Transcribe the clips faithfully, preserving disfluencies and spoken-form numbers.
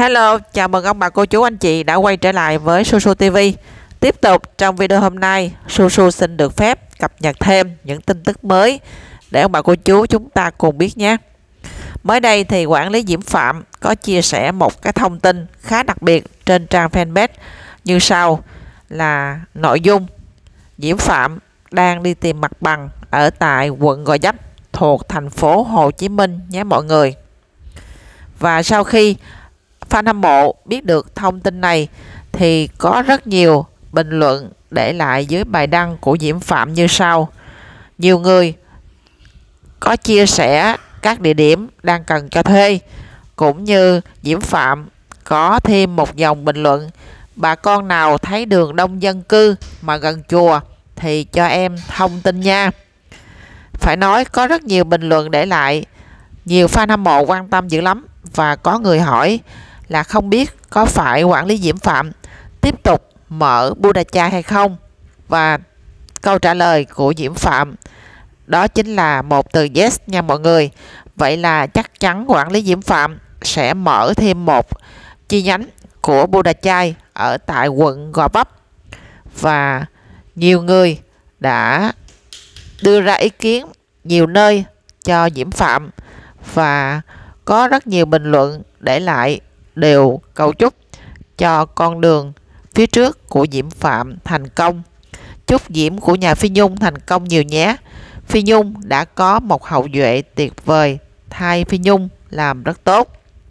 Hello, chào mừng ông bà cô chú anh chị đã quay trở lại với Su ti vi. Tiếp tục trong video hôm nay, Su Su xin được phép cập nhật thêm những tin tức mới để ông bà cô chú chúng ta cùng biết nhé. Mới đây thì quản lý Diễm Phạm có chia sẻ một cái thông tin khá đặc biệt trên trang fanpage như sau là nội dung Diễm Phạm đang đi tìm mặt bằng ở tại quận Gò Vấp thuộc thành phố Hồ Chí Minh nhé mọi người. Và sau khi fan hâm mộ biết được thông tin này thì có rất nhiều bình luận để lại dưới bài đăng của Diễm Phạm như sau. Nhiều người có chia sẻ các địa điểm đang cần cho thuê, cũng như Diễm Phạm có thêm một dòng bình luận: bà con nào thấy đường đông dân cư mà gần chùa thì cho em thông tin nha. Phải nói có rất nhiều bình luận để lại, nhiều fan hâm mộ quan tâm dữ lắm. Và có người hỏi là không biết có phải quản lý Diễm Phạm tiếp tục mở Buddha Chai hay không. Và câu trả lời của Diễm Phạm đó chính là một từ yes nha mọi người. Vậy là chắc chắn quản lý Diễm Phạm sẽ mở thêm một chi nhánh của Buddha Chai ở tại quận Gò Vấp. Và nhiều người đã đưa ra ý kiến nhiều nơi cho Diễm Phạm, và có rất nhiều bình luận để lại đều cầu chúc cho con đường phía trước của Diễm Phạm thành công. Chúc Diễm của nhà Phi Nhung thành công nhiều nhé. Phi Nhung đã có một hậu duệ tuyệt vời thay Phi Nhung làm rất tốt.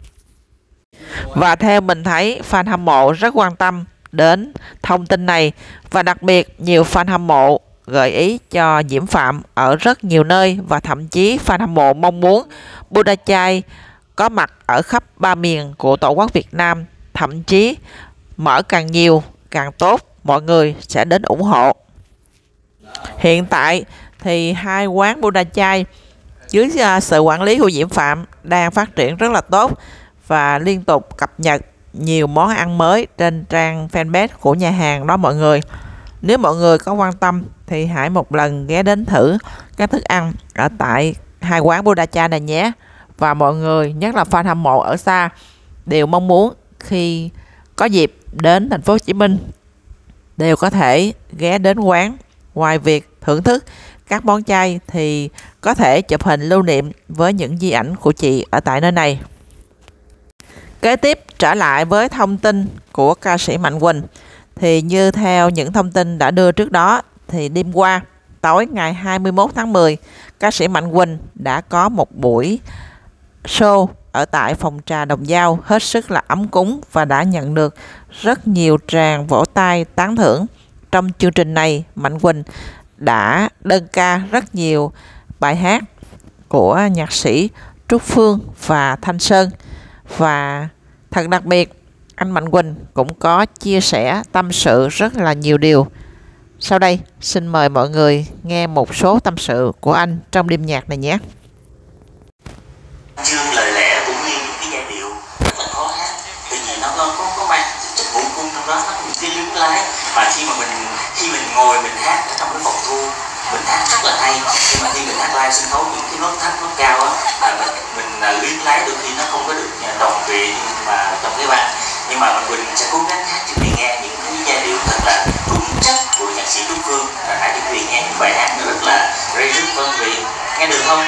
Và theo mình thấy fan hâm mộ rất quan tâm đến thông tin này, và đặc biệt nhiều fan hâm mộ gợi ý cho Diễm Phạm ở rất nhiều nơi, và thậm chí fan hâm mộ mong muốn Buddha Chai có mặt ở khắp ba miền của Tổ quốc Việt Nam, thậm chí mở càng nhiều càng tốt, mọi người sẽ đến ủng hộ. Hiện tại thì hai quán Buddha Chai dưới sự quản lý của Diễm Phạm đang phát triển rất là tốt và liên tục cập nhật nhiều món ăn mới trên trang fanpage của nhà hàng đó mọi người. Nếu mọi người có quan tâm thì hãy một lần ghé đến thử các thức ăn ở tại hai quán Buddha Chai này nhé. Và mọi người, nhất là fan hâm mộ ở xa, đều mong muốn khi có dịp đến thành phố Hồ Chí Minh đều có thể ghé đến quán. Ngoài việc thưởng thức các món chay thì có thể chụp hình lưu niệm với những di ảnh của chị ở tại nơi này. Kế tiếp trở lại với thông tin của ca sĩ Mạnh Quỳnh. Thì như theo những thông tin đã đưa trước đó, thì đêm qua tối ngày hai mươi mốt tháng mười, ca sĩ Mạnh Quỳnh đã có một buổi show ở tại phòng trà Đồng Dao hết sức là ấm cúng, và đã nhận được rất nhiều tràng vỗ tay tán thưởng. Trong chương trình này, Mạnh Quỳnh đã đơn ca rất nhiều bài hát của nhạc sĩ Trúc Phương và Thanh Sơn. Và thật đặc biệt, anh Mạnh Quỳnh cũng có chia sẻ tâm sự rất là nhiều điều. Sau đây xin mời mọi người nghe một số tâm sự của anh trong đêm nhạc này nhé. chương lời lẽ cũng như những cái giai điệu rất là khó hát, tại vì nó có có, có mang chất vũ cung trong đó, nó có những cái luyến lái mà khi mà mình khi mình ngồi mình hát ở trong cái phòng thu mình hát rất là hay, nhưng mà khi mình hát live sân khấu những cái nốt thấp nốt cao á là mình mình là luyến lái, đôi khi nó không có được tròn trịa mà trong cái bản. Nhưng mà mình Quỳnh sẽ cố gắng hát cho quý vị nghe những cái giai điệu thật là đúng chất của nhạc sĩ Trúc Phương, hãy cho quý vị nghe những bài hát nó rất là rây rứt phân vị, nghe được không?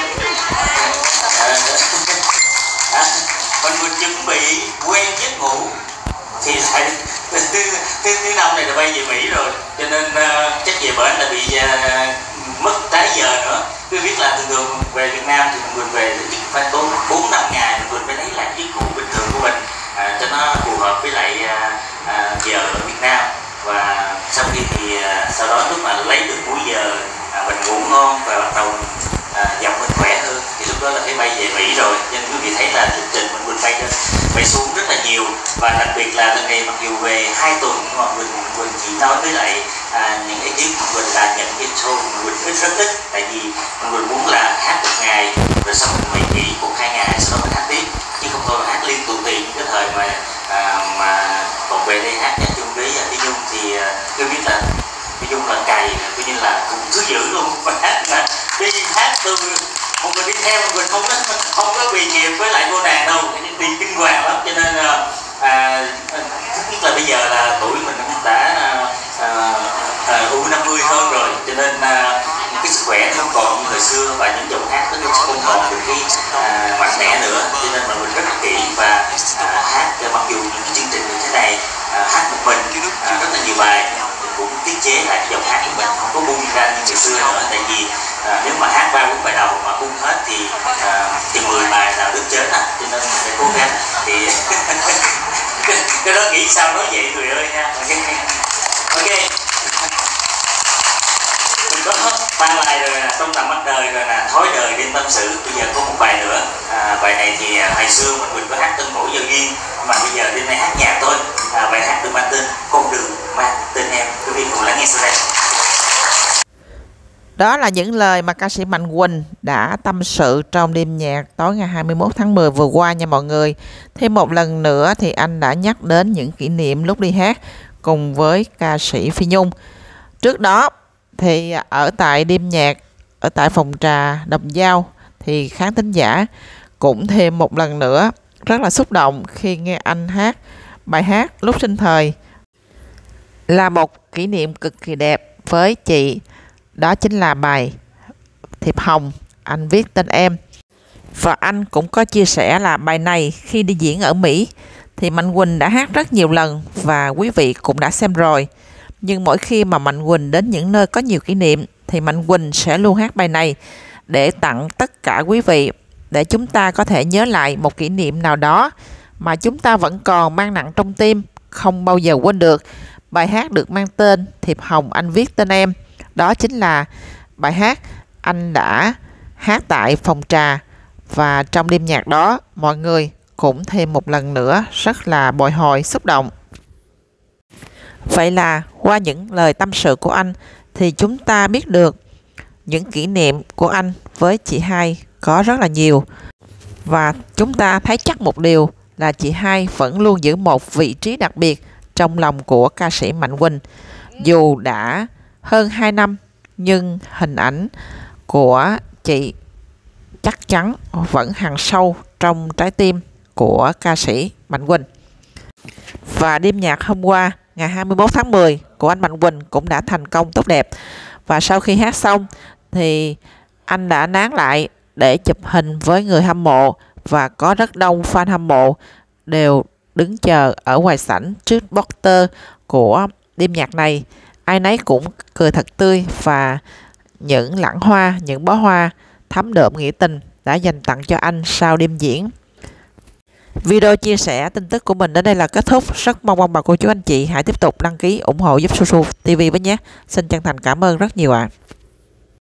Mình vừa chuẩn bị quen giấc ngủ thì lại thứ thứ năm này là bay về Mỹ rồi, cho nên uh, chắc về bển là bị uh, mất tái giờ nữa. Cứ biết là thường thường về Việt Nam thì mình về phải tốn bốn năm ngày mình phải lấy lại giấc ngủ bình thường của mình uh, cho nó phù hợp với lại uh, uh, giờ ở Việt Nam. Và sau khi thì uh, sau đó lúc mà lấy được múi giờ uh, mình ngủ ngon và bắt đầu uh, giọng mình khỏe hơn thì lúc đó là phải bay về Mỹ rồi. Cho nên quý vị thấy là lịch trình mình Quỳnh bay lên bay xuống rất là nhiều, và đặc biệt là lần này mặc dù về hai tuần nhưng mà Quỳnh Quỳnh chỉ nói với lại à, những cái tiếng của Quỳnh là nhận cái show Quỳnh rất rất thích, tại vì Quỳnh muốn là hát một ngày rồi xong mình nghỉ một hai ngày sau đó mình hát tiếp, chứ không thôi mà hát liên tục. Thì những cái thời mà à, mà còn về đây hát nhạc chung với Phi Nhung thì cứ biết là Phi Nhung là cày coi như là cũng thứ dữ luôn, và hát là đi hát từ một người đi theo mình không có không có bị nghiệp với lại cô nàng đâu, đi kinh hoàng lắm. Cho nên còn như hồi xưa và những dòng hát nó không còn được cái à, mạnh mẽ nữa, cho nên mà mình rất là kỹ và à, hát mặc dù những cái chương trình như thế này à, hát một mình à, rất là nhiều bài cũng tiết chế lại cái dòng hát của mình, không có bung ra như ngày xưa nữa, tại vì à, nếu mà hát ba bốn bài đầu mà bung hết thì à, chừng mười bài nào đứt chết à, cho nên mình phải cố gắng thì cái đó nghĩ sao nói vậy người ơi nha. Ok, mình có ba bài rồi nè, Trong Tầm Mắt Đời rồi nè, Thói Đời Đêm Tâm Sự, bây giờ có một bài nữa. À, bài này thì à, hồi xưa mình mình có hát tên cổ giờ duyên, mà bây giờ đêm nay hát nhạc thôi. À, bài hát được mang tên Con Đường Mang Tên Em, quý vị cùng lắng nghe sau đây. Đó là những lời mà ca sĩ Mạnh Quỳnh đã tâm sự trong đêm nhạc tối ngày hai mươi mốt tháng mười vừa qua nha mọi người. Thêm một lần nữa thì anh đã nhắc đến những kỷ niệm lúc đi hát cùng với ca sĩ Phi Nhung. Trước đó thì ở tại đêm nhạc, ở tại phòng trà Đồng Dao thì khán thính giả cũng thêm một lần nữa rất là xúc động khi nghe anh hát bài hát Lúc Sinh Thời. Là một kỷ niệm cực kỳ đẹp với chị. Đó chính là bài Thiệp Hồng anh viết tên em. Và anh cũng có chia sẻ là bài này khi đi diễn ở Mỹ thì Mạnh Quỳnh đã hát rất nhiều lần và quý vị cũng đã xem rồi. Nhưng mỗi khi mà Mạnh Quỳnh đến những nơi có nhiều kỷ niệm thì Mạnh Quỳnh sẽ luôn hát bài này để tặng tất cả quý vị, để chúng ta có thể nhớ lại một kỷ niệm nào đó mà chúng ta vẫn còn mang nặng trong tim, không bao giờ quên được. Bài hát được mang tên Thiệp Hồng anh viết tên em. Đó chính là bài hát anh đã hát tại phòng trà, và trong đêm nhạc đó mọi người cũng thêm một lần nữa rất là bồi hồi xúc động. Vậy là qua những lời tâm sự của anh thì chúng ta biết được những kỷ niệm của anh với chị Hai có rất là nhiều. Và chúng ta thấy chắc một điều là chị Hai vẫn luôn giữ một vị trí đặc biệt trong lòng của ca sĩ Mạnh Quỳnh. Dù đã hơn hai năm nhưng hình ảnh của chị chắc chắn vẫn hằn sâu trong trái tim của ca sĩ Mạnh Quỳnh. Và đêm nhạc hôm qua ngày hai mươi mốt tháng mười của anh Mạnh Quỳnh cũng đã thành công tốt đẹp. Và sau khi hát xong thì anh đã nán lại để chụp hình với người hâm mộ, và có rất đông fan hâm mộ đều đứng chờ ở ngoài sảnh trước poster của đêm nhạc này. Ai nấy cũng cười thật tươi, và những lẵng hoa, những bó hoa thắm đượm nghĩa tình đã dành tặng cho anh sau đêm diễn. Video chia sẻ tin tức của mình đến đây là kết thúc. Rất mong mong bà cô chú anh chị hãy tiếp tục đăng ký ủng hộ giúp Su Su ti vi với nhé. Xin chân thành cảm ơn rất nhiều ạ. À.